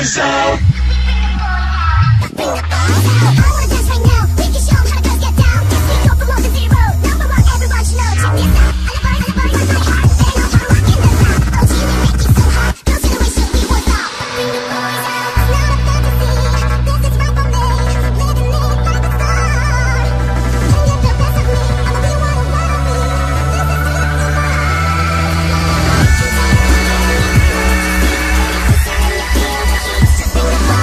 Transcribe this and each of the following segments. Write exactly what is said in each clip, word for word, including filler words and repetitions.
boys out. Bring the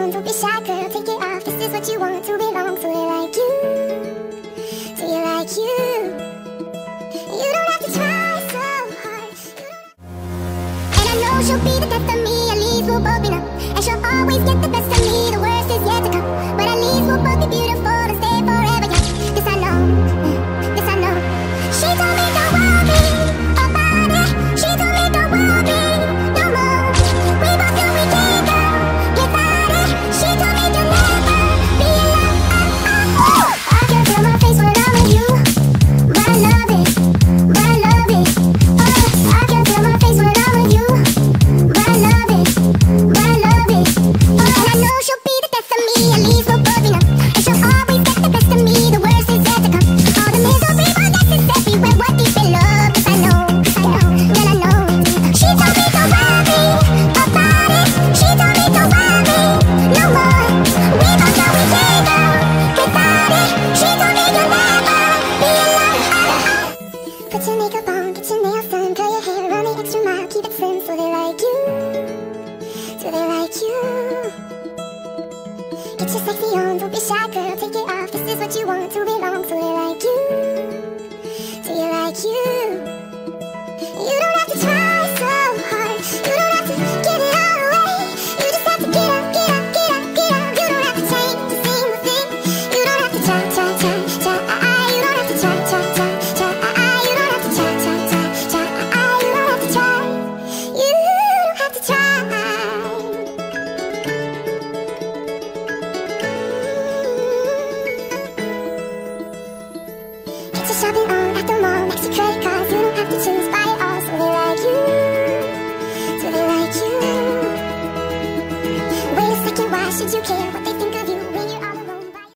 on, don't be shy, girl, take it off. This is what you want to belong, so they like you. Do you like you? You don't have to try so hard. And I know she'll be the death of me, at least we'll both be numb. And she'll always get the best of me, the worst is yet to come. But at least we'll both be beautiful and stay forever young. This I know, this I know. She told me don't worry about it. She told me don't worry no more. We both know we can't go without it. She told me you'll never be alone. I can feel my face when I'm with you, but I love it, but I love it. Oh, I can feel my face when I'm with you, but I love it, but I love it. Oh, and I know she'll be the death of me, at least we'll both be numb. And she'll always get the best of me, the worst is yet to come. All the misery, but that's everywhere. What deep in love, 'cause I know, 'cause I know, that I know. She told me don't worry about it. She told me don't worry no more. We both know we can't go without it. She told me you'll never be alone. Put your makeup on, get your nails done, curl your hair, run the extra mile, keep it slim, so they like you. Do they like you? Get your sexy on, don't be shy, girl, take it off. This is what you want to belong, so they like you. Do you like you? You don't have to try so hard. You don't have to get it all away. You just have to get up, get up, get up, get up. You don't have to change a single thing. You don't have to try, try, try, try. You don't have to try, try, try, try. You don't have to try, try, try, try. You don't have to try. You don't have to try. Get your shopping on at the mall, next to credit cards. You don't have to choose, buy it all, so they like you. Do they like you? Wait a second, why should you care?